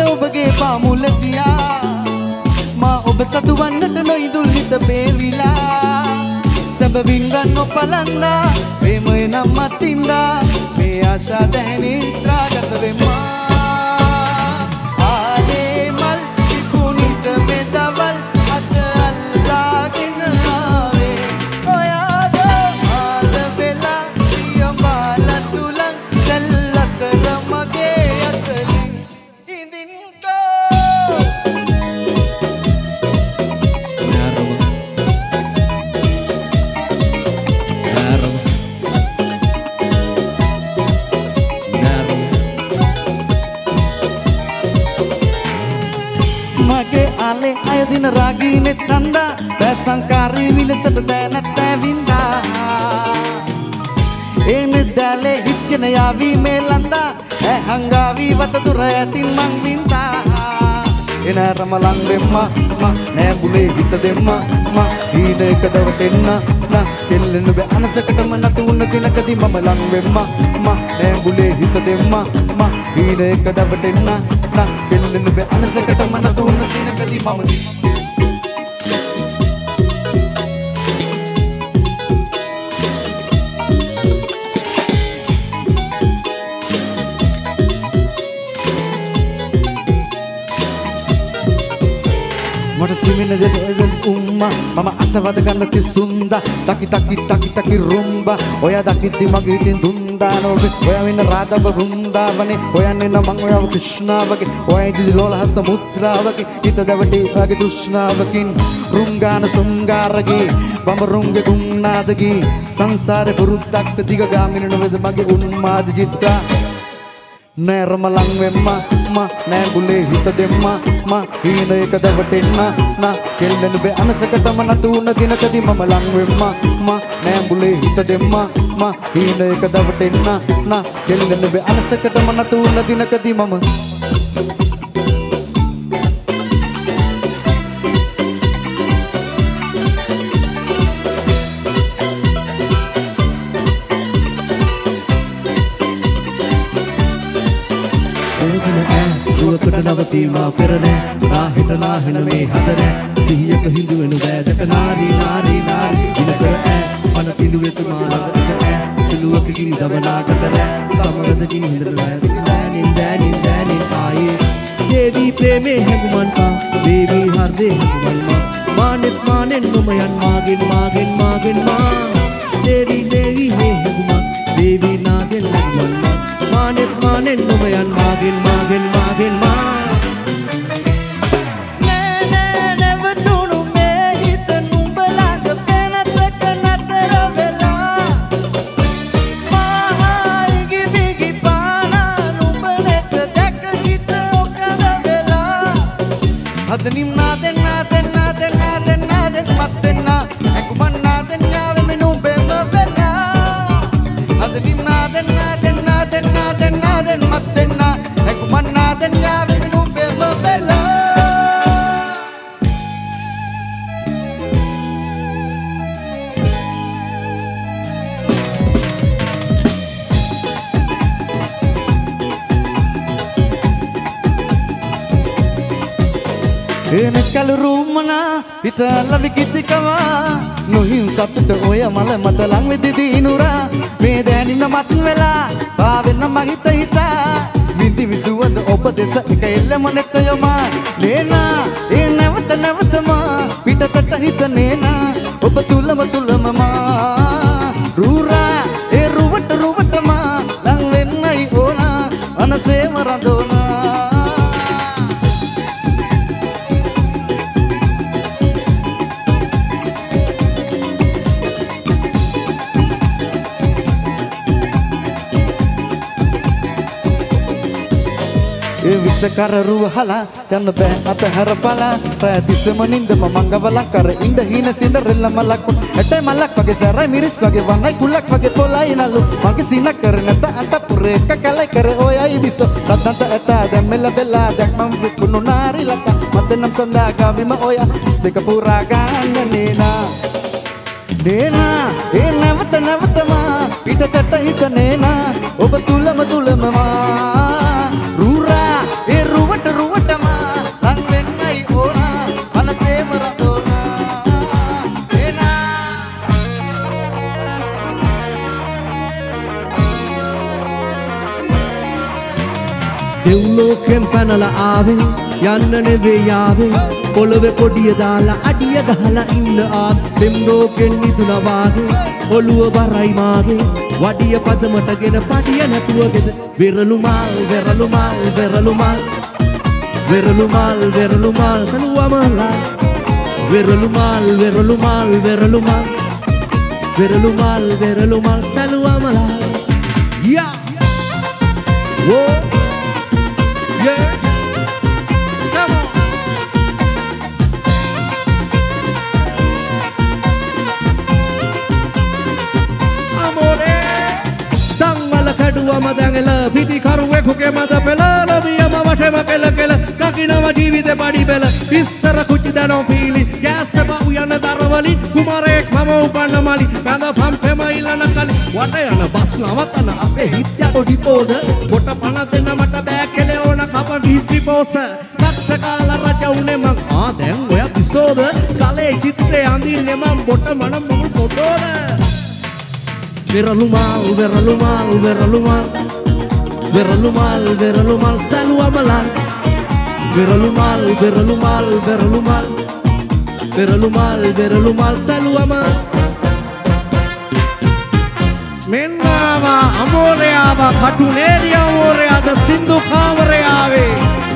ඔබගේ පාමුල තියා මා ඔබ සතු වන්නට නොයිදුල් හිත පේවිලා සැබවින් ගන්න ඔපලන්දා ප්‍රේමය නම් මතින්දා මේ ආශා දැනෙන රාගත වෙම්මා ආලේ මල් විකුණිත මෙදවල් අත අල්ලාගෙන ආවේ ඔයාද ආද වෙලා පියමාල සුලං දැල්ලතර මගේ අතලින් ඉඳින්කෝ මගේ ආලේ අයදින රාගීනෙ තන්දා බැසංකාරී විලසට දැනට ඇවින්දා එනේ දැලේ හිටගෙන යාවි මේ ලන්දා හංගාවි වත දුර ඇතින් මං වින්දා එන රමලන් දෙම්මා නෑ බුලේ හිත දෙම්මා හීනයක දවටෙන්න නා කෙල්ලෙන්න බෑ අනසකටම නතු උන්න දිනකදී මම ලං වෙම්මා නෑ බුලේ හිත දෙම්මා හීනයක දවටෙන්න නා කෙල්ලෙන්න බෑ අනසකටම නතු උන්න දිනකදී මම මට සිමින දෙදෙල් උම්මා මම අසවද ගන්න තිස්තුන්දා තකි රුම්බා ඔයා දකිද්දි මගේ හිතින් දුන්දා නෝබේ ඔයා වෙන රාධව වෘන්දාවනේ ඔයන්නේ නම් මං ඔයාව කෘෂ්ණාවගේ ඔයා ඉදිරි ලෝලහස මුත්‍රාවගේ හිත දවටි වගේ තෘෂ්ණාවකින් රුංගාන සුංගාරගේ බඹරුංගේ ගුණාදගේ සංසාරේ පුරුද්දක් දිග ගාමින නොවේද මගේ උන්මාද චිත්තා නෑරමලං වෙම්මා නෑ බුලේ හිත දෙම්මා හීනයක දවටෙන්න නා කෙල්ලෙන්න බෑ අනසකටම නතු උන දිනකදී මම ලං වෙම්මා නෑ බුලේ හිත දෙම්මා හීනයක දවටෙන්න නා කෙල්ලෙන්න බෑ අනසකටම නතු උන දිනකදී මම කොට නවතීමා පෙරනේ නාහෙට නාහෙන මේ හදනේ සිහියක හිඳු වෙනු බෑදක නාරී ඉනකර පන පිළුවෙතුමා ළඟට සිලුවක ගිනි දවනාකතර සමරද ගිනි හිඳට දැනින් ආයේ දේවී ප්‍රේමේ හැඟුමන්පා දේවී හර්දේ හැඟුමන්මා මානෙන් නොමයන් මාගෙන් මා දේවී මේ හැඟුමන් දේවී නාගෙන් හැඟුමන්මා මානෙන් නොමයන් මාගෙන් මා නෑ නැවතුණු මේ හිත නුඹලඟ පෙනතක නතර වෙලා මහායිගි බිගි පානා නුඹලට දැක හිත ඔකද වෙලා අදනිම් නාදෙන් මත්තෙන්න ඇකුමන් නාදෙන් යාවෙම නුඹෙම වෙලා අදනිම් නාදෙන් මත්තෙන්න ඇකුමන් නාදෙන් යාවෙම නුඹෙම වෙලා එන කලුරුමනා හිතල විකිතිකවා නොහින් සතුට ඔය මල මත ලං වෙදි දිනුරා මේ දැනින මත් වෙලා පාවෙන්න මහිත හිතා විඳි විසුවද ඔබ දෙස එක එල්ලම නෙත යොමා නේනා ඒ නැවතම පිටතට හිත නේනා ඔබ තුලම මා රූරා ඒ රුවටම ලං වෙන්නයි ඕනා අනසේම රඳෝනා විසකර රුවහලා යන්න බෑ අතහැර බලා ප්‍රතිසම නින්දම මංගවලක් කර ඉඳ හීන සින්දරෙල්ල මලක් ඇටයි මලක් වගේ සැරයි මිරිස් වගේ වන්නයි කුලක් වගේ පොලයි නලු මගේ සිනක් කර නැත අට පුරේක කලයි කර ඔයයි විස තත්තන්ට ඇත දැම්මෙල වෙලා දැක් මම විකුණු නාරි ලක මතනම් සඳා ගාවිම ඔය ඉස්තක පුරා ගන්න නේනා ඒ නැවතම පිටතට හිත නේනා ඔබ තුලම මා රූරා ඒ රුවට දෙව්ලෝකෙන් පැනලා ආවේ යන්න නෙවෙයි ආවේ පොළවේ පොඩිය දාලා අඩිය ගහලා ඉන්න දෙම්ලෝකෙන් නිදුනා වාගේ ඔළුව බරයි මාගේ වඩිය පදමටගෙන පඩිය නැතුව ගෙද වෙරළු මාල් වෙරළු මාල් වෙරළු මාල් වෙරළු මාල් වෙරළු මාල් සලුවමලා වෙරළු මාල් වෙරළු මාල් වෙරළු මාල් වෙරළු මාල් වෙරළු මාල් සලුවමලා යා whoa yeah come on amore dangwala kaduwa madangela piti karuwe kuke mada pela lobiyama watema kela kela kakinawa ජීවිතේ පඩි බෙල ඉස්සර කුචි දනෝ පීලි ගැස්සප උයන දරවලි කුමාරයෙක් මම උපන්න මලි බඳ පම්පෙම ඉලන කලි වට යන බස් නවතන අපේ හිත්‍ය පොඩි පොද කොට පණ දෙන්න මට බෑ කෙලේ ඕන කප විහිති පෝස කක්කකාල රජ උනේ මං දැන් ඔය පිසෝද කලේ චිත්‍රේ අඳින්නේ මං බොට මන මුල් පොටෝද වෙරළු මාල් වෙරළු මාල් වෙරළු මාල් වෙරළු මාල් වෙරළු මාල් සලුවමලා වෙරළු මාල් වෙරළු මාල් වෙරළු මාල් වෙරළු මාල් වෙරළු මාල් සලුවම මෙන්නාවා අමෝරයාව කටුනේරිය අමෝරයාද සින්දු කාමරයාවේ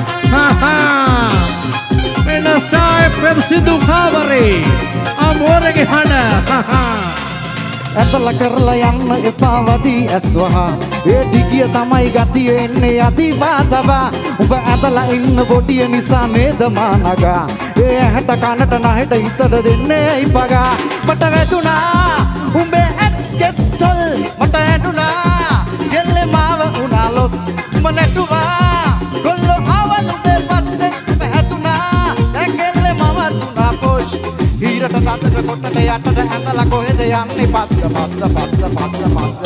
මෙන්න සායප් සින්දු කාමරේ අමෝරගේ හඬ ඇතල කරලා යන්න එපා වදී ඇස්වහා ඒ දිගිය තමයි ගතිය එන්නේ අදිවාතවා උඹ ඇතලා ඉන්න පොඩිය නිසා නේද මානගා ඒ ඇහැට කනට නහෙට හිතට දෙන්නේ ඉපගා මට වැදුනා උඹේ ඇස් කෙස්තල් මට ඇඬුනා ගෙල්ලේ මාව උනා ලොස් උඹ නැටුවා ගොල්ලෝ ආවන් උඹේ පස්සෙන් උඹ හැදුනා දැන් ගෙල්ලේ මම දුනා පොෂ් ඊරට තතට කොටට යටට ඇඳලා කොහෙද යන්නේ පස්ස පස්ස පස්ස පස්ස පස්ස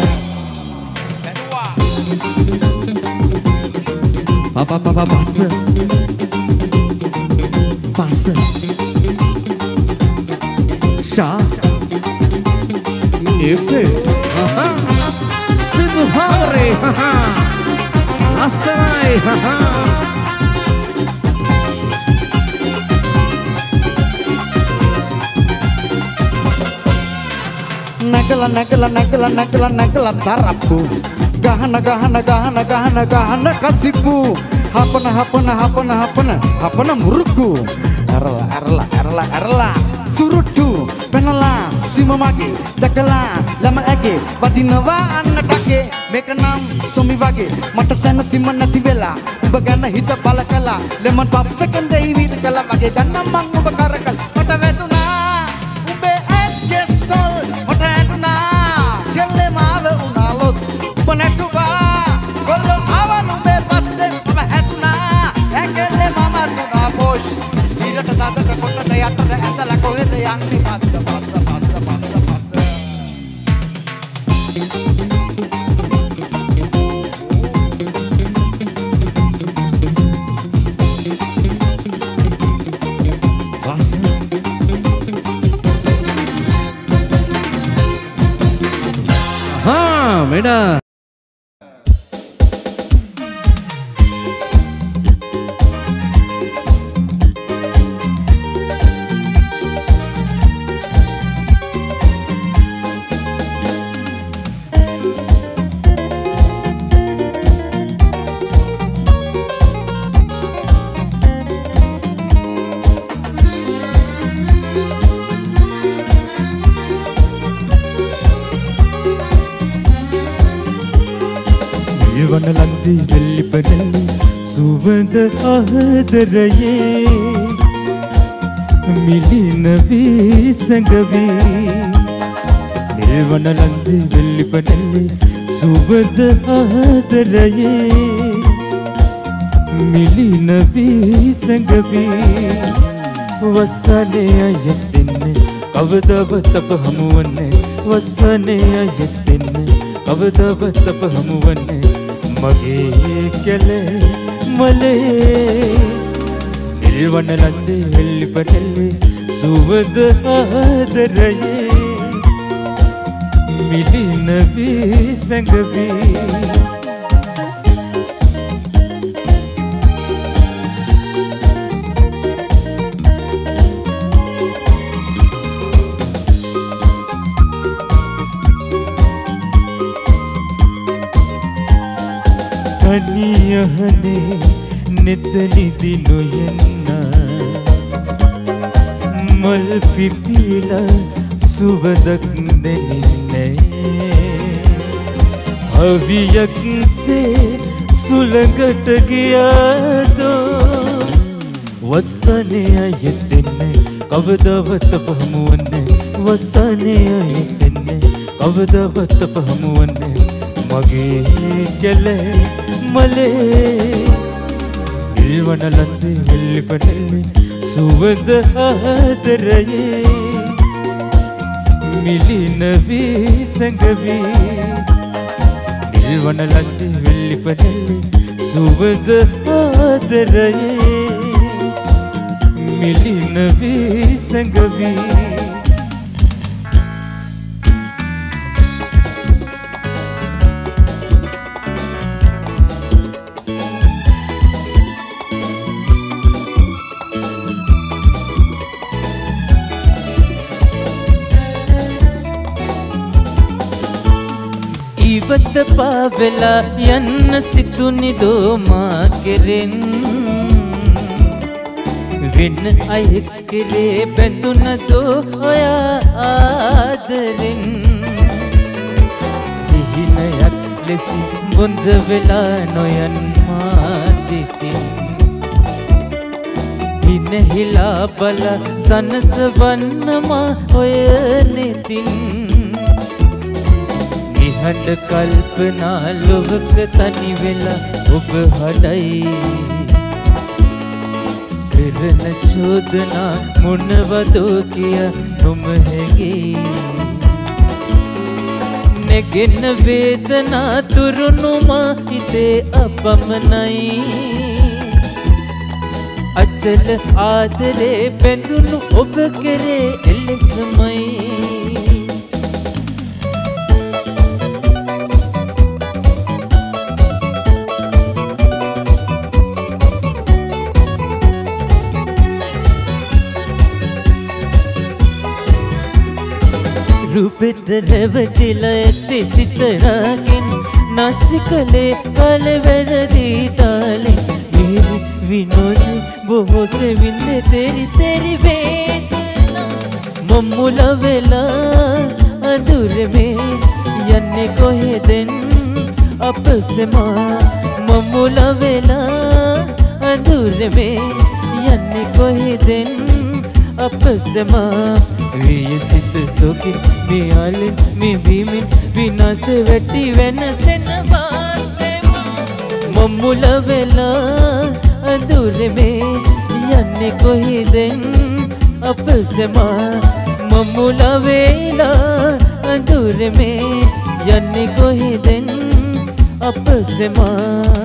පප පප පස්ස පස්ස ෂා ඉෆේ සිදු හාරේ ලස්සනයි නැගලා නැගලා නැගලා නැගලා නැගලා තරප්පු ගහන ගහන ගහන ගහන ගහන කසිප්පු හපන හපන හපන හපන හපන මුරුක්කු ඇරලා ඇරලා ඇරලා ඇරලා සුරුට්ටු පැනලා සීම මගේ දැකලා ළම ඇගේ වදිනවා අන්නටගේ මේක නම් සොමි වගේ මට සැනසීම නැති වෙලා ඔබ ගැන හිත බල කළා ලෙමන් පෆ් එකෙන් දෙයි විදි කළා වගේ ගන්නම් මං ඔබ කරකල මට වැදුනා උඹේ ඇස් ගෙස්තල් මට ඇඬුනා ගෙල්ලේ මාව උනා ලොස් ඔබ නැටුවා ගොල්ලෝ ආවන් උඹේ පස්සෙන් ඔබ හැදුනා ඇඟෙල්ලේ මම දුනා පොෂ් ඊරට තදට කොටට යටට ඇඳලා කොහෙද යන්නේ පස්ස පස්ස පස්ස පස්ස පස්ස மேடா වනලන්දි වෙල්ලිපඩලි සුවඳ ආදරයේ මිලින වී සැඟවී නිල්වනලන්දි වෙල්ලිපඩලි සුවඳ ආදරයේ මිලින වී සැඟවී වසනේ අයතින්නේ කවදවත් අප හමුවන්නේ වසනේ අයතින්නේ කවදවත් අප හමුවන්නේ මගේ කැලේ මලේ නිල්වනලන්දේ වෙල්ලිපඩලි සුවඳ ආදරයේ මිලින වී සැඟවී තනියහනේ නෙතනිදි නොයන්න මල් පිපිලා සුවඳක් දැනෙන්නේ අවියක්සේ සුළඟට ගියාදෝ වසනේ අයෙතෙන්නේ කවදාවත් අප හමුවන්නේ වසනේ අයෙතෙන්නේ කවදාවත් අප හමුවන්නේ මගේ ගැලේ මලේ ඉල්වන ලන්දේ එල්ලිපටෙල්ලි සුවඳ ආදරයේ මිලින වී සැඟවී ඉල්වන ලන්දේ එල්ලිපටෙල්ලි සුවඳ ආදරයේ මිලින වී සැඟවී ඉවත පාවෙලා යන්න සිතුනි දෝමා කෙරෙන් වෙන අයෙක් කෙරේ බැඳුනදෝ ඔයා ආදරෙන් සිහිනයක් ලෙසින් බොඳ වෙලා නොයන් මා සිතින් හිනහිලා බල සනසවන්නමා ඔය නෙතින් නිහඬ කල්පනා ලොවක තනි වෙලා ඔබ හඩයි කරන චෝදනා මොනවදෝ කිය නොමහැගේ නැගෙන වේදනා තුරුණුමා හිතේ අපමණයි අචල ආදරේ බැඳුණු ඔබ කෙරේ එලෙසමයි रूपेट रेवटिला एत्ते सितरागिन नास्ति कले काले वरदी ताले मेरे विनोद बोहो से विंदे तेरी वेदना मम्मुला वेला अधूर में यन्ने कोहे दिन आपस माँ मम्मुला वेला अधूर में यन्ने कोहे दिन आपस माँ वे सित सोके मियाले में भीमिन बिना से वेटी वेन से नवासे मम्मुला वेला अधूर में यन्ने कोई दिन आपस माँ मम्मुला वेला अधूर में यन्ने कोई दिन आपस माँ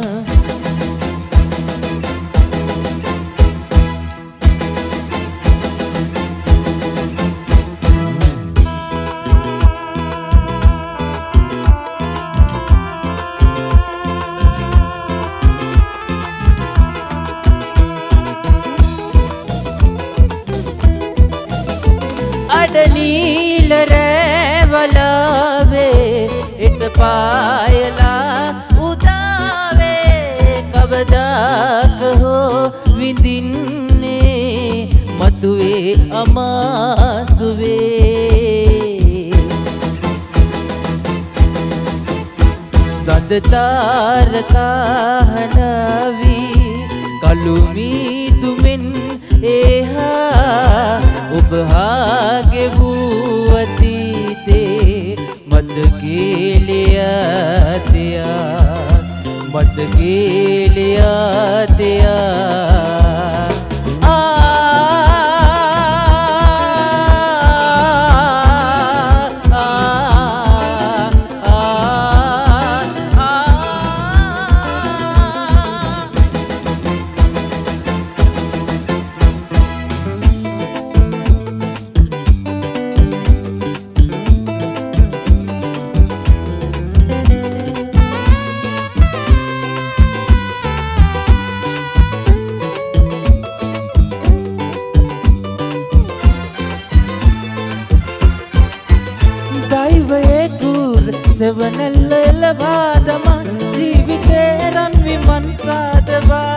नील रेवलावे इट पायला उदावे कवदा कहो विदिन्ने मतुए अमासुवे सदतार का हनावी कलुमी तुमिन एहा उपहागे बुअती ते मत गेलिया दिया मत गेलिया दिया सेवनल्ल लवादमा जीविते रन මන්සාදවා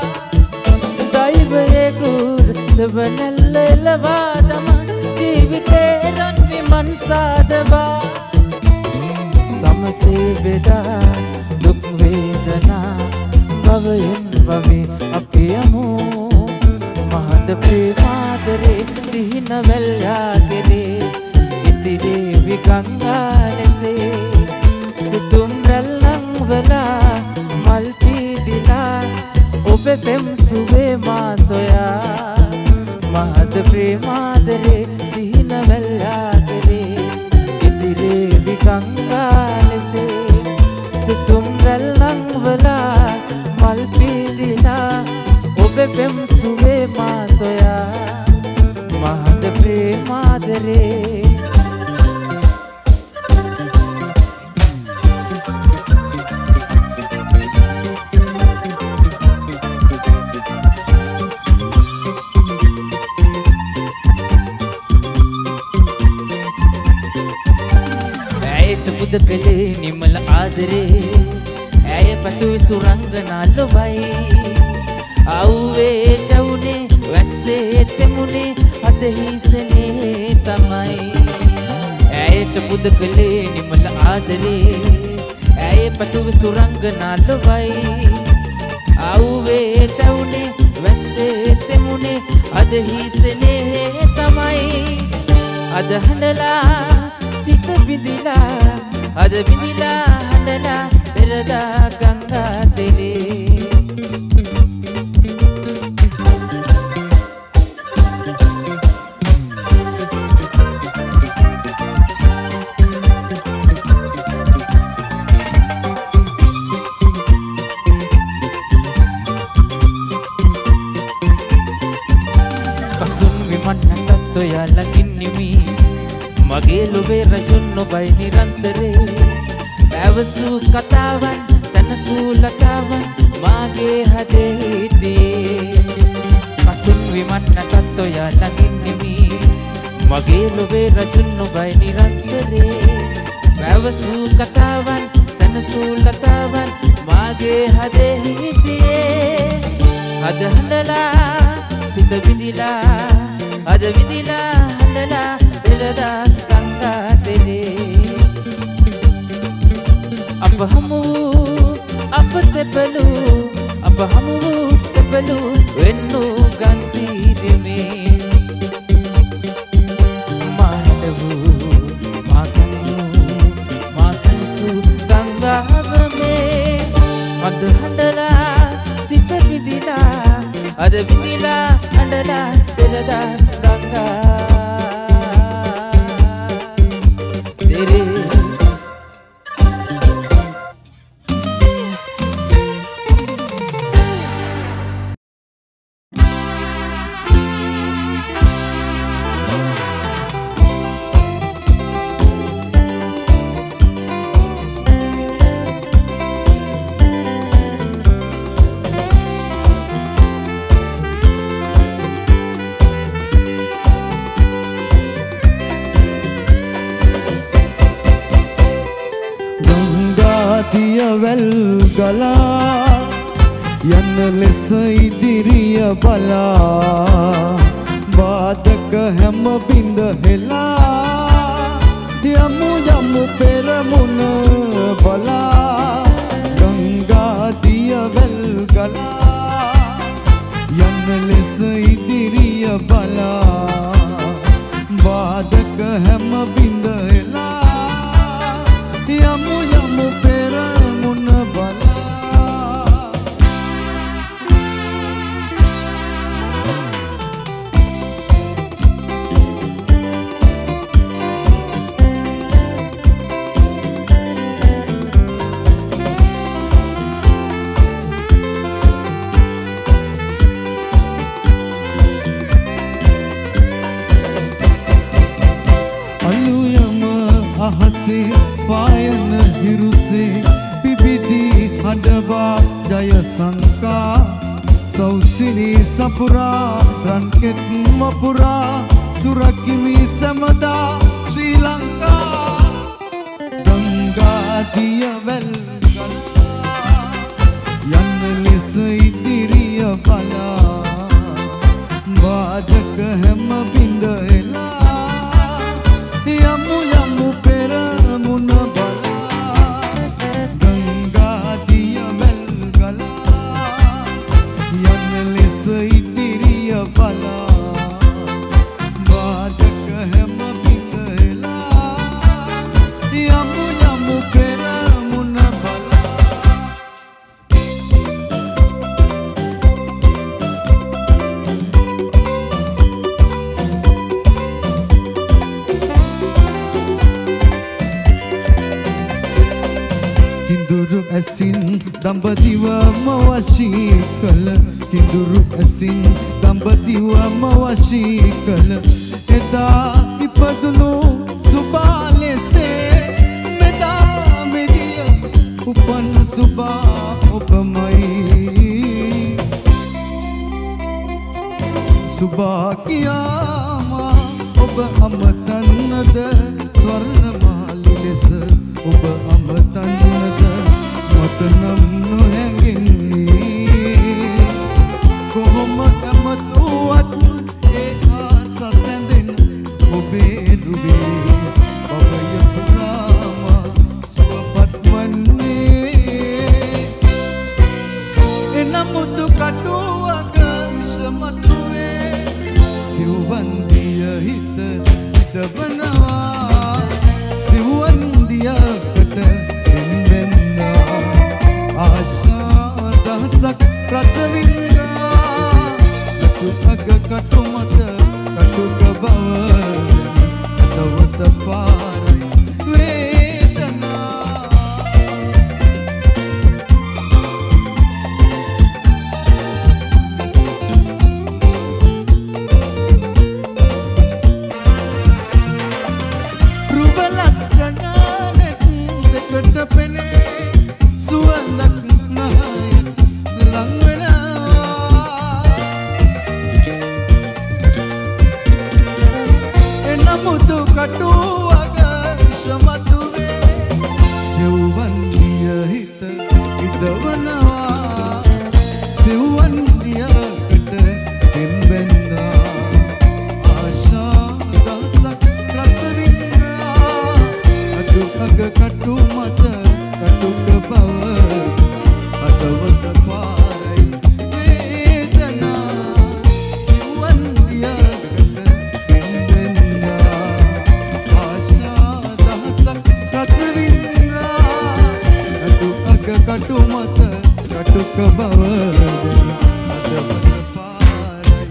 දෛවයෙකුට සෙවනැල්ල එලවා දම ජීවිතේ රන්වි මන්සාදවා සමසේ බෙදා දුක් වේදනා භවයෙන් භවේ අපි යමු මහඳ ප්‍රේමාදරේ සිහින වැල්යාගෙරේ ඉතිරේ විගංගා ලෙසේ සිතුම් රැල්ලන් වෙලා මල් පීදිලා ඔබ පෙම් සුවේ මා සොයා මහඳ ප්‍රේමාදරේ සිහින වැල්යාගෙරේ ඉතිරේ විගංගා ලෙසේ සිතුම් රැල්ලන් වෙලා මල් පීදිලා ඔබ පෙම් සුවේ මා සොයා මහඳ ප්‍රේමාදරේ කලේ නිමල ආදරේ ඇය පතුවේ සුරංගනා ලොවයි අව්වේ දවුනේ වැස්සේ තෙමුනේ අදහිසනේ තමයි ඇයට පුද කලේ නිමල ආදරේ ඇය පතුවේ සුරංගනා ලොවයි අව්වේ දවුනේ වැස්සේ තෙමුනේ අදහිසනේ තමයි අද හඬලා සිත විදිලා අද විදිලා හඬලා පෙරදා ගංගා තෙරේ කසුන් විමන්නත් ඔයාලකින් නිමි මගේ ලොවේ රජුන් නොබයි නිරන්තරේ පැවසූ කතාවන් සැනසූ ලතාවන් මාගේ හදේ හිතේ කසුන් විමන්නටත් ඔයා ළඟින් නෙමි මගේ ලොවේ රජුන් නොබයි නිරන්තරේ පැවසූ කතාවන් සැනසූ ලතාවන් මාගේ හදේ හිතේ අද හඬලා සිත විදිලා අද විදිලා හඬලා පෙරදා ගංගා තෙරේ අප හමු අප තෙපලු අප හමු තෙපලු වෙන්නු ගන්තිරෙමේ මානවු මාකමු මාසන්සු ගංගාවමේ මද හඬලා සිත විදිලා අද විදිලා හඬලා පෙරදා ගංගා වැල් ගලා යන්න ලෙස ඉදිරිය බලා බාධක හැම බිඳ හෙලා යමු යමු පෙරමුණ බලා ගංගා දිය වැල් ගලා යන්න ලෙස ඉදිරිය බලා බාධක හැම බිඳ හෙලා යමු යමු පෙරමුණ බලා අහසේ පායන හිරුසේ පිබිදී හඬවා ජය සංකා සෞසිනී සපුරා රන්කෙත් මපුරා සුරකිමි සමදා ශ්‍රී ලංකා ගංගා දිය වැල් ගලා යන්න ලෙස බලා වාදක හැම බිඳලා යමු යමු පෙරමුණ බලා කිඳුරු ඇසින් දඹදිවම වශී කළ කිඳුරු ඇසින් දඹදිවම වශී කළ එදා ඉපදුණු සුබා ලෙසේ මෙදා මෙදිය උපන් සුබා ඔබමයි සුබා කියාමා ඔබ අමතන්නද ස්වර්ණමාලි ලෙස ඔබ අමතන්නද මට නම් නොහැඟෙන්නේ කොහොම ඇමතුවත් ඒ ආස සැඳෙන ඔබේ රුවේ ඔබය පුරාම සුවපත් වන්නේ එනමුතු කටුවක විෂමතුවේ සිව්වන්දිය හිත හිතවනවා සිව්වන්දියකට පෙන්වෙන්නා ආශා දහසක් රස වින්දා කටුක කටු මත කටුක බව තවත පාරයි වේදනා රුබලස්සනනෙත් දෙකට පෙනේ සුවඳක් නහය ලං වෙලා එනමුතු කටුවක විෂමතුවේ සිව්වන්දිය හිත හිතවනවා සිව්වන්දියකට පෙන්වෙන්නා ආශා දහසක් රස වින්දා කටුක කටු මත කටුක බව අතවත පාරයි වේදනා සිව්වන්දියකට පෙන්වෙන්නා ආශා දහසක් රස වින්දා කටුක කටු මත කටුක බව අතවත පාරයි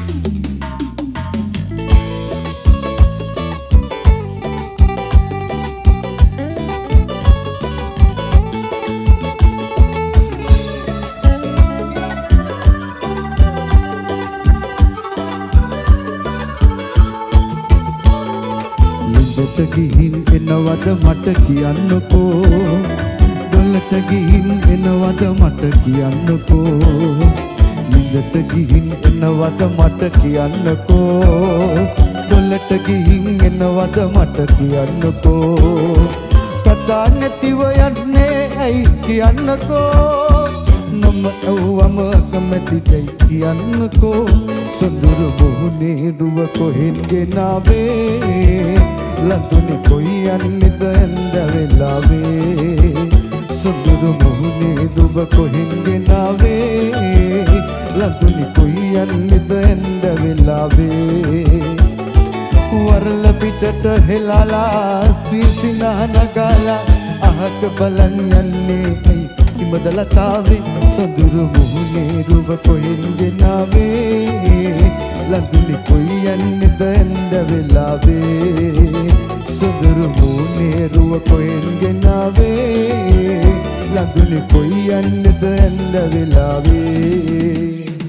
ලිඹට ගිහින් එනවද මට කියන්නකෝ දොලට ගිහින් එනවද මට කියන්නකෝ ලිඹට ගිහින් එනවද මට කියන්නකෝ දොලට ගිහින් එනවද මට කියන්නකෝ කතා නැතිව යන්නේ ඇයි කියන්නකෝ නම ඇව්වම කැමතියි කියන්නකෝ සොඳුරු මුහුණේ රුව කොහෙන් ගෙනාවේ ලඳුනි කොයි යන්නේද ඇඳ වෙලාවේ සොඳුරු මුහුණේ රුව කොහෙන් ගෙනාවේ ලඳුනි කොයි යන්නේද ඇඳ වෙලාවේ වරල පිටට හෙලාලා සිසිනා නගලා අහක බලන් යන්නේ ඇයි ඉමදලතාවේ සොඳුරු මුහුණේ රුව කොහෙන් ගෙනාවේ ලඳුනි කොයි යන්නේද ඇඳ වෙලාවේ සොඳුරු මුහුණේ රුව කොහෙන් ගෙනාවේ ලඳුනි කොයි යන්නේද ඇඳ වෙලාවේ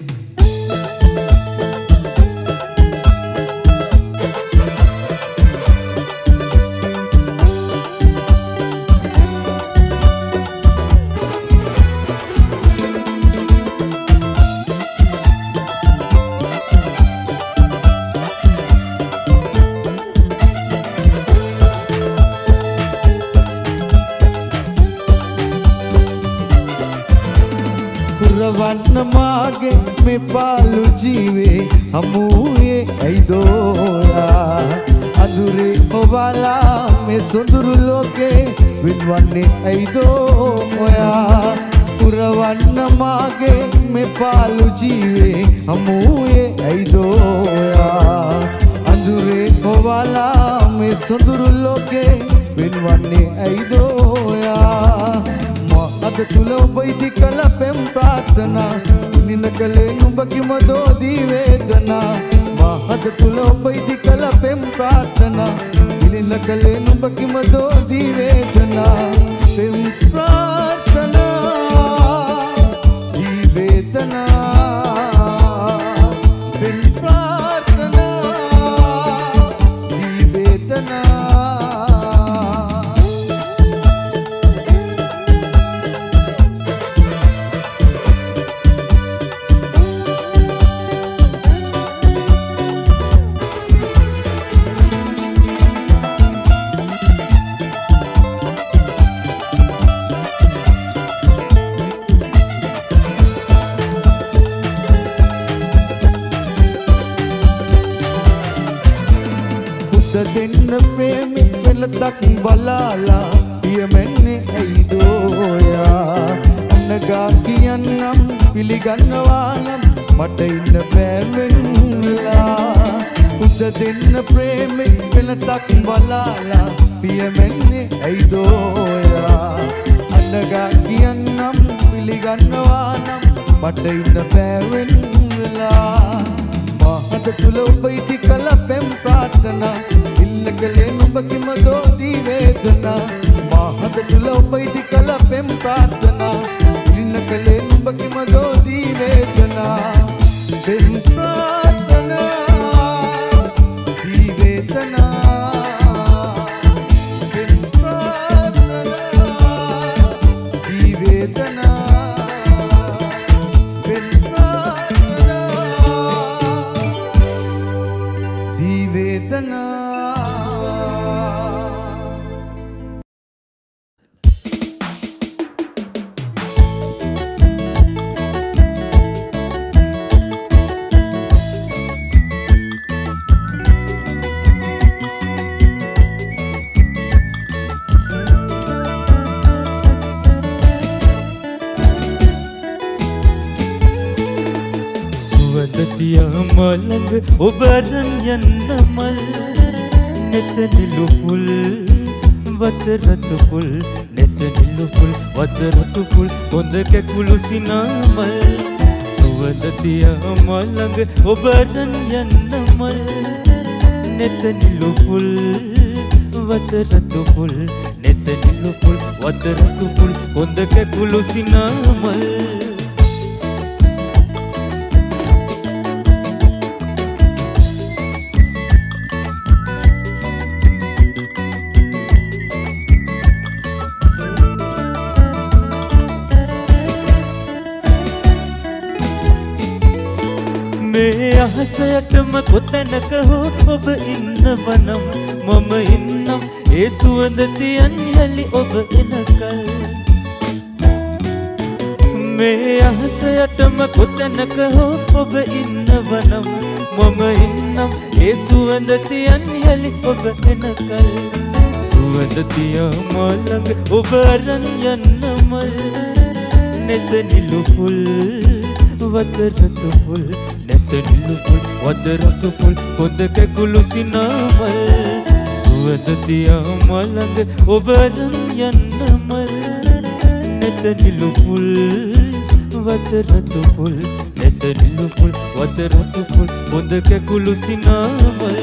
පුරවන්න මාගේ මේ පාළු ජීවේ හමුවේ ඇයිදෝලා අඳුරේ ඔබලා මේ සොඳුරු ලෝකේ වින්වන්නේ ඇයිදෝ ඔයා පුර කරවන්න මාගේ මේ පාළු ජීවේ හමුවේ ඇයිදෝයා අඳුරේ හොවලා මේ සොඳුරු ලෝකේ වෙන්වන්නේ ඇයිදෝයා මහද තුල ඔබ ඉදි කළ පෙම් ප්‍රාර්ථනා නින කලේ නුඹ කිමදෝ දී වේදනා මහද තුල ඔබ ඉදි කළ පෙම් ප්‍රාර්ථනා නින කලේ නුඹ කිමදෝ දී වේදනා පෙම් ප්‍රාර්ථනා දී වේදනා පෙම් ප්‍රාර්ථනා දී වේදනා දෙන්න ප්‍රේමෙ වෙලදක් බලාලා පියමැන්නේ ඇයිදෝයා අනගා කියන්නම් පිළිගන්නවා නම් මට ඉන්න බෑවෙන්ලා උද දෙන්න ප්‍රේමෙ වෙලදක් බලාලා පියමැන්නේ ඇයිදෝයා අනගා කියන්නම් පිළිගන්නවා නම් මට ඉන්න බෑවෙන්ලා මහද තුල ඔබ ඉදි කළ පෙම් ප්‍රාර්ථනා ඉල්ලකලේ නුඹ කිමදෝ දී වේදනා මහද තුල ඔබ ඉදි කළ පෙම් ප්‍රාර්ථනා ඉල්ලකලේ නුඹ කිමදෝ දී වේදනා පෙම් ප්‍රාර්ථනා දී වේදනා පෙම් ප්‍රාර්ථනා දී වේදනා මලඟ ඔබ අරන් යන්න මල් නෙත නිලු පුල් වත රතු පුල් නෙත නිලු පුල් වත රතු පුල් හොඳ කැකුළු සිනාමල් සුවඳ තියා මලඟ ඔබ අරන් යන්න මල් නෙත නිලු පුල් වත රතු පුල් නෙත නිලු පුල් වත රතු පුල් හොඳ කැකුළු සිනාමල් අහසයටම කොතැනක හෝ ඔබ ඉන්නවනම් මම ඉන්නම් ඒ සුවඳ තියන් යලි ඔබ එනකල් මේ අහසයටම කොතැනක හෝ ඔබ ඉන්නවනම් මම ඉන්නම් ඒ සුවඳ තියන් යලි ඔබ එනකල් සුවඳ තියා මලඟ ඔබ අරන් යන්න මල් නෙත නිලු පුල් වත රතු පුල් නෙත නිලු පුල් වත රතු පුල් හොඳ කැකුළු සිනාමල් සුවඳ තියා මලඟ ඔබ අරන් යන්න මල් නෙත නිලු පුල් වත රතු පුල් නෙත නිලු පුල් වත රතු පුල් හොඳ කැකුළු සිනාමල්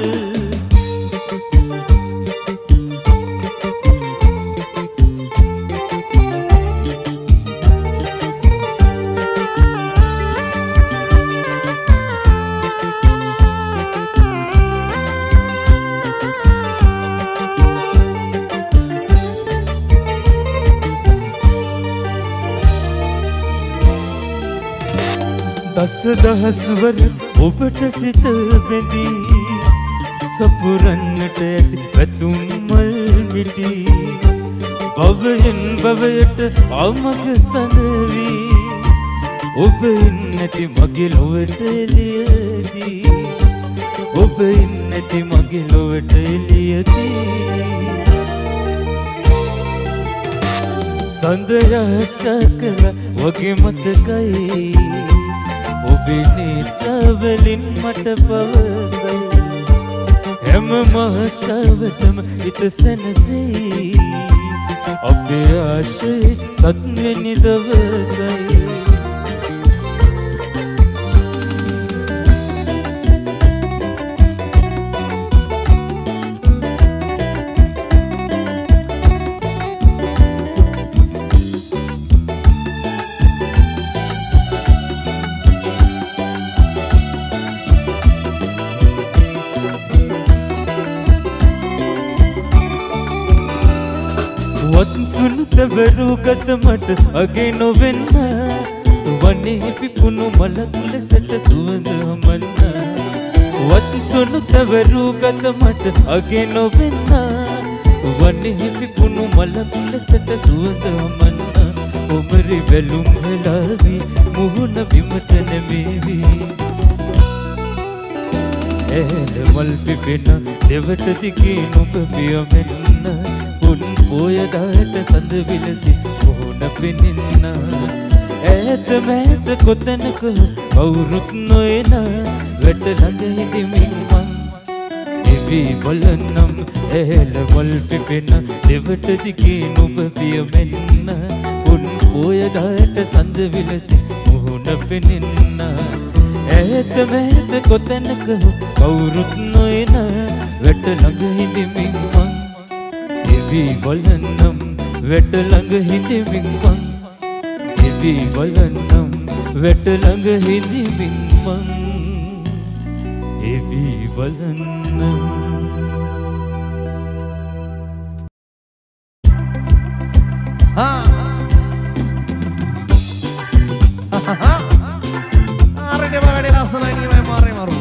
දස දහස්වර ඔබට සිත බැඳී සපුරන්නට ඇති පැතුම් මල් මිටි භවයෙන් භවයට ආමග සඳවී ඔබ ඉන්නැති මගේ ලොවට එළියදී ඔබ ඉන්නැති මගේ ලොවට එළියදී සඳයට කළ වගේ මතකයි ඔබේ නේතවලින් මට පවසයි හැම මහතවටම හිත සැනසෙයි අපේ ආශේ සත්වෙනි දවසයි වත්සුණු තවරු ගත මට අගේ නොවෙන්න වනේ පිපුණු මලක් ලෙසට සුවඳ හමන්න වත්සුණු තවරු ගත මට අගේ නොවෙන්න වනේ පිපුණු මලක් ලෙසට සුවඳ හමන්න ඔබරි බැලුම් හලාවි මුහුණ බිමට නැමෙවි එළ මල් පිපෙන දෙවට දිගේ නුඹ පියමෙන්න පොයදාට සඳ විලසි මොහොන පෙනෙන්න ඈත මෑත කොතැනක කවුරුත් නොයන වැට ළඟ හිඳමින් මං එවි බලන්නම් එළ මල් පිපෙන දෙවට දිගේ නුඹ පියමෙන්න උන් පොයදාට සඳ විලසි මොහොන පෙනෙන්න ඈත මෑත කොතැනක කවුරුත් නොයන වැට ළඟ හිඳමින් මං එවි බලන්නම් වැට ළඟ හිඳමින් මං එවි බලන්නම් වැට ළඟ හිඳමින් මං එවි බලන්නම් ආරේ බගඩේ ලස්සනයි නියමයි මාරේ මාරු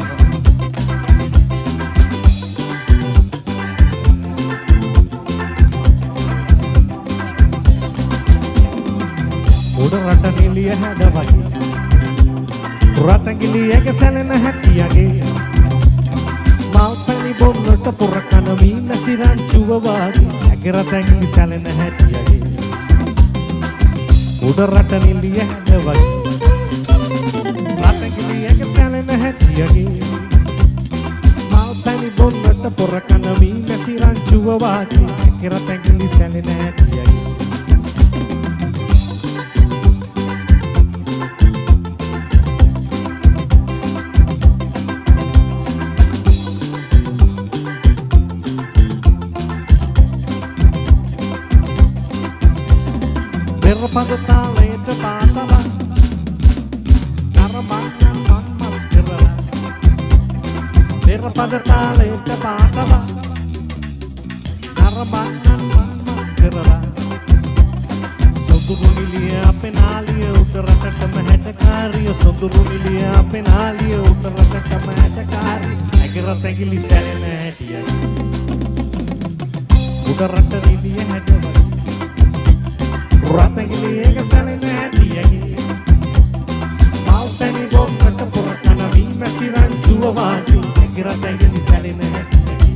උඩ රට නිලිය හැඩ වගේ රටගිලියගේ සැලෙන හැටියගේ මල්පැණි බොන්නට පුරකන මීන සිරංචුව වගේ ඇගේ රටගිලි සැලෙන හැටියගේ උඩ රට නිලිය හැඩ වගේ රටගිලියගේ සැලෙන හැටියගේ මල්පැණි බොන්නට පුරකන මීන සිරංචුව වගේ ඇගේ රටගිලි සැලෙන හැටියගේ පද තාලයට පාතලා කරමන්න මම්මත් කරලා පෙර පද තාලයට පාතලා කරමන්න මම්මත් කරලා සොඳුරු නිලිය අපේ නාලිය උඩරටටම හැටකාරිය සොඳුරු නිලිය අපේ නාලිය උඩරටටම හැටකාරිය ඇගර තැගිලි සැලෙන හැටිය උඩරට නිලිය හැටවල රටගිලියක සැලෙන හැටියගේ මල්පැණි බොන්නට පුරකන වීම සිරංචුව වාගේ ඇගේ රටගිලි සැලෙන හැටියගේ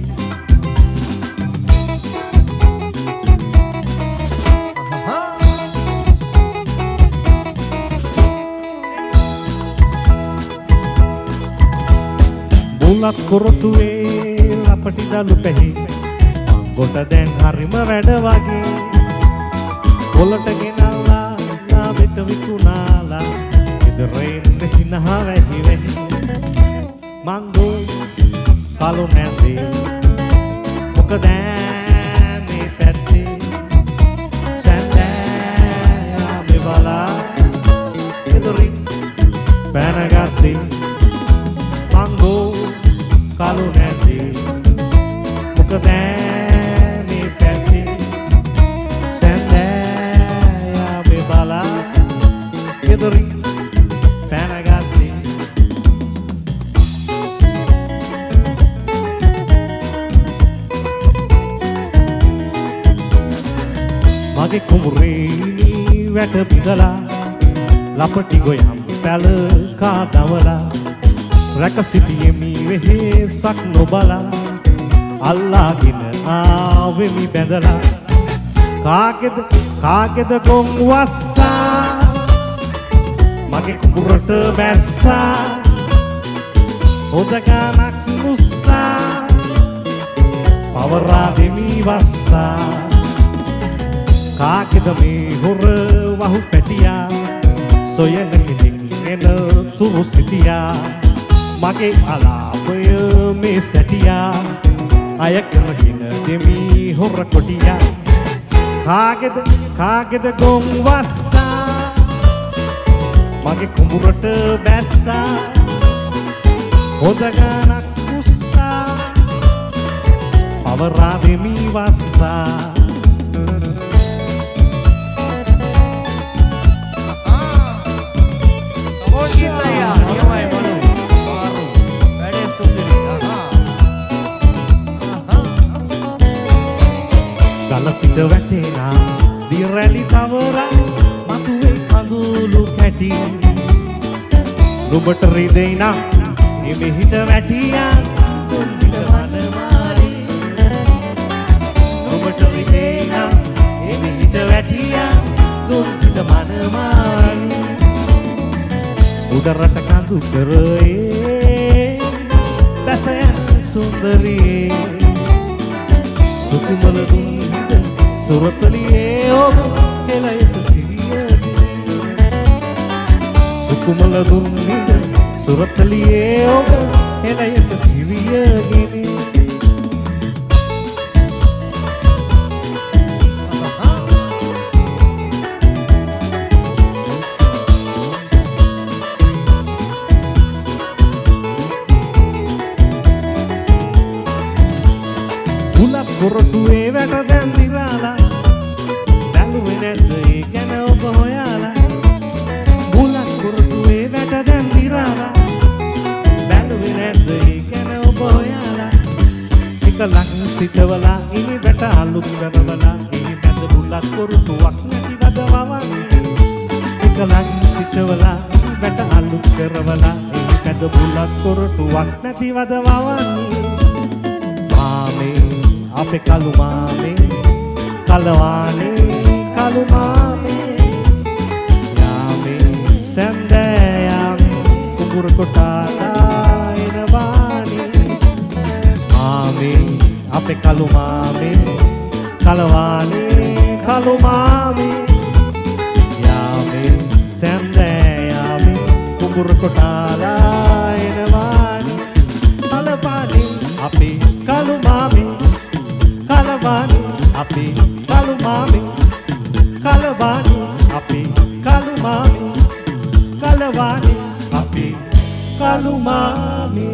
බුලත් කොරටුවේ ලපටි දලු පැහි ගොට දැන් හරිම වැඩ වගේ පොලට ගෙනල්ලා ලාවෙට විකුණාලා ඉදරෙන් සිනහ වැහි වැහි මංගෝ කලු නැන්දේ මොකද මේ පැත්තේ සැන්දෑ මෙවලා ඉදරින් පැනගත්තේ මංගෝ කලු නැන්දේ මොකද මේ පැත්තේ ගෙදරින් පැනගත්තේ මගේ කුඹුරේ වැට පිදලා ලපටි ගොයම් පැල කාදවලා රැක සිටියෙමි වෙහෙසක් නොබලා අල්ලාගෙන ආවෙමි බැඳලා කාගෙද ගොන් වස්සා මගේ කුඹුරට බැස්සා හොද ගානක් මුස්සා පවරා දෙමි වස්සා කාගෙද මේ හොර වහු පැටියා සොයන කෙනෙක් එන තුරු සිටියා මගේ අලාපය මේ සැටියා අය කරගෙන දෙමි හොර කොටියා කාගෙද ගොන් වස්සා මගේ කුඹුරට බැස්සා හොද ගානක් කුස්සා පවරා දෙමි වස්සා ගලපිට වැටෙනා දිරැලි තවරා මතුවේ කඳුළු කැටි නුඹට රිදෙයිනා එමෙහිට වැටියා තුන්හිට වනමාරි නුඹට රිදෙයිනා එමෙහිට වැටියා තුන්හිට වනමාරි උඩරට කඳු කරේ දැස යන සුන්දරියේ සුකුමල දුන්හිට සුරතලියේ ඔබ හෙළයට සිරියදී සුකුමල දුන්හිට සුරතලියේ ඔබ හෙළයට සිරියදී කොරටුවේ වැට දැන් දිරාලා බැලුවේ නැද්ද ඒ ගැන ඔබ හොයාලා මුලක් කොරටුවේ වැට දැන් දිරාලා බැලුවේ නැද්ද ඒ ගැන ඔබ හොයාලා එක ලඟ සිටවලා ඉනි වැට අලුත් කරවලා එහි මැද මුලක් කොරටුවක් නැති වදවවන්නේ එක ළඟ සිටවලා වැට අලුත් කරවලා එහි මැද මුලක් කොරටුවක් නැති වදවවන්නේ මාමේ අපේ කළු මාමේ කලවානේ කළු මාමේ යාමේ සැන්දෑයාමේ කුඹුර කොටාලා එනවානේ මාමේ අපේ කළු මාමේ කලවානේ කළු මාමේ යාමේ සැන්දෑයාමේ කුඹුර කොටාලා එනවානේ කලපානේ අපේ කළු මාමේ Kalavani, api kalumami, Kalavani, api kalumami, Kalavani, api kalumami.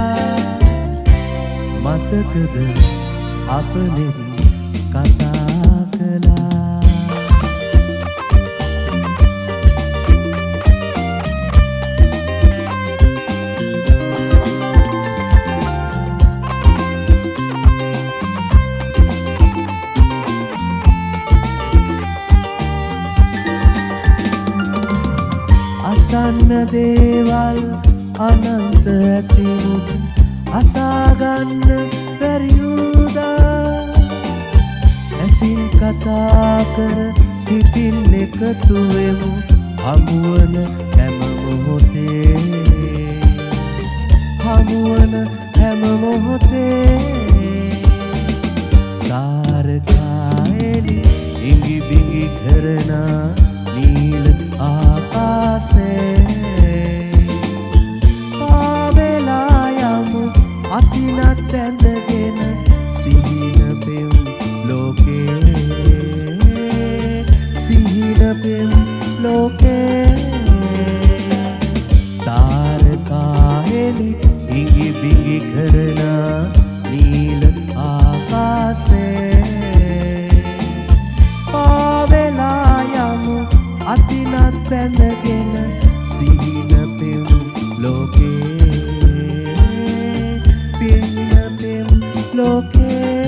මතකද අප නෙත් කතා කළා අසන්න දේවල් අනන්ත ඇතිමුත් අසාගන්න බැරිවුදා සැසින් කතා කර හිතින් එකතුවෙමු හමුවන හැම මොහොතේ හමුවන හැම මොහොතේ තාරකාඑලි ඉඟි බිඟි කරන නීල ආකාසේ පාවෙලා යමු අතිනත් ඇඳගෙන සිහින පෙම් ලෝකේ සිහින පෙම් ලෝකේ තාරකාහෙලි ඉඟි බිඟි කරන නීල ආකාසේ පාවෙලා යමු අතිනත් බැඳගෙන සිහින පෙම් ලෝකේ පින්න පෙම් ලෝකේ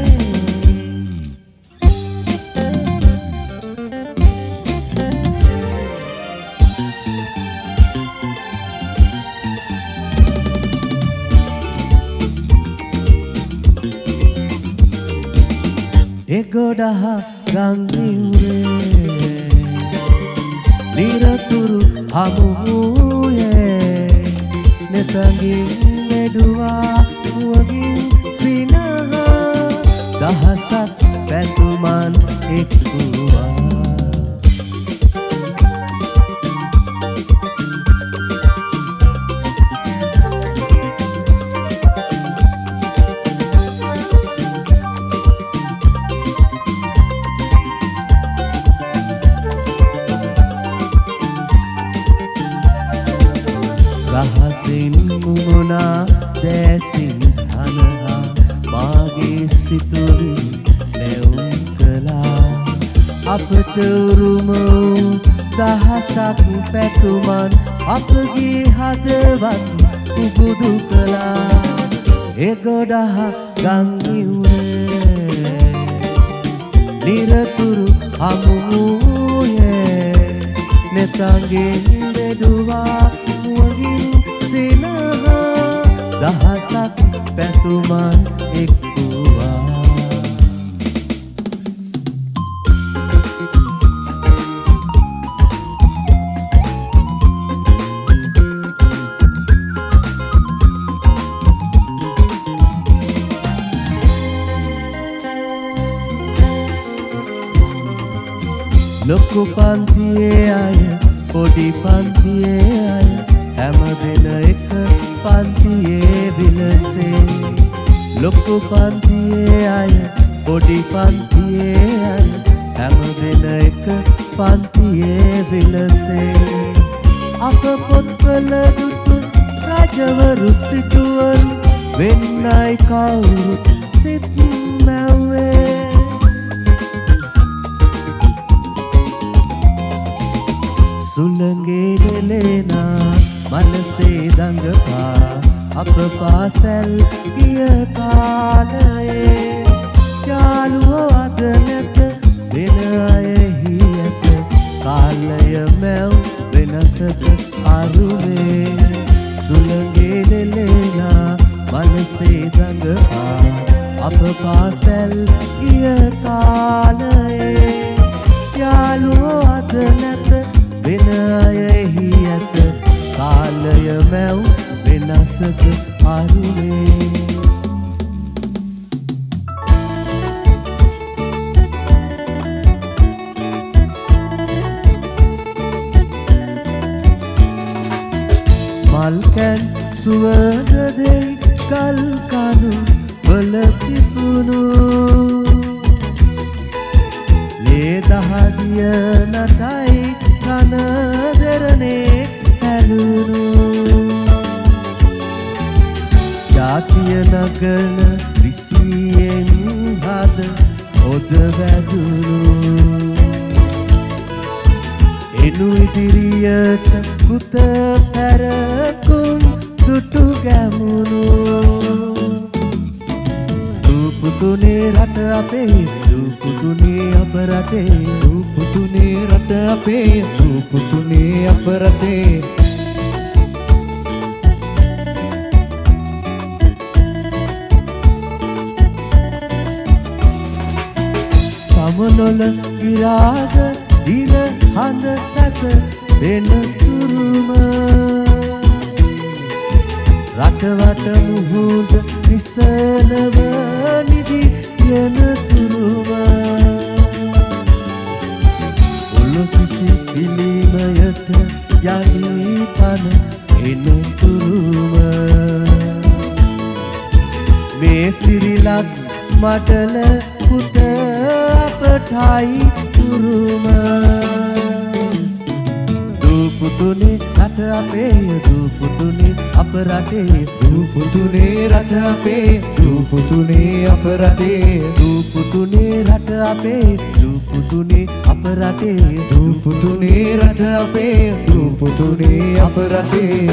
එගොඩහ ගංගිවුරේ නිරතුරු හමුවූයේ නෙතගින් මෙඩුවා මුවගින් සිනහා දහසක් පැතුමන් එක්වුවා රහසින් මුමුණා දැසින් හනහා මාගේ සිතුවිලි නැවුම් කළා අපට උරුම දහසක් පැතුමන් අපගේ හදවත් උබුදු කළා එගොඩහ ගංගිවුරේ නිරතුරු හමුවූයේ නෙතගෙන් බෙදුවා මුවගින් සිනහා දහසක් පැතුමන් එක්වුවා ලොකු පන්තියේ අය පොඩි පන්තියේ අය හැමදෙන එක පන්තියේ විලසේ ලොකු පන්තියේ අය පොඩි පන්තියේ අය හැමදෙන එක පන්තියේ විලසේ අප පොත්වල දුටු රජවරු සිටුවරු වෙන්නයි කවුරුත් සිත් මැව්වේ සුළඟේ නෙලෙනා මනසේ දඟපා අප පාසැල් ගිය කාලයේ යාළුවෝ අද නැත වෙන අයෙහි ඇත කාලය මැව් වෙනසට අරුමේ සුළඟේ නෙලෙනා මනසේ දඟපා අප පාසැල් ගිය කාලයේ යාළුවෝ අද නැත වෙන අයෙහි ඇත කාලය මැව් වෙනසක අරුමේ මල්කැන් සුවඳ දෙයි ගල් කණු වල පිපුණු ලේ දහදිය නටයි කන දෙරනේ හැලුණු ජාතිය නගන විසියෙන් හද ඔද වැදුණු ඉදිරියට පුත පැරකුම් දුටු ගැමුණු දුපුතුනේ රට අපේ දුපුතුනේ අප රටේ දුපුතුනේ රට අපේ දුපුතුනේ අප රටේ සමනොල විරාග දින හඳ සැප වෙන තුරුම රටවට මුහුද විසනව නිදි යන තුරුම ඔලොකිසි පිළිමයට යලි පන එන තුරුම මේ සිරිලක් මඩල පුත අපටයි තුරුම දුපුතුනේ රට අපේ දුපුතුනේ අප රටේ දුපුතුනේ රට අපේ දුපුතුනේ අප රටේ දුපුතුනේ රට අපේ දුපුතුනේ අප රටේ දුපුතුනේ රට අපේ දුපුතුනේ අප රටේ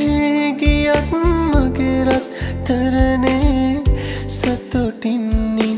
terane satutin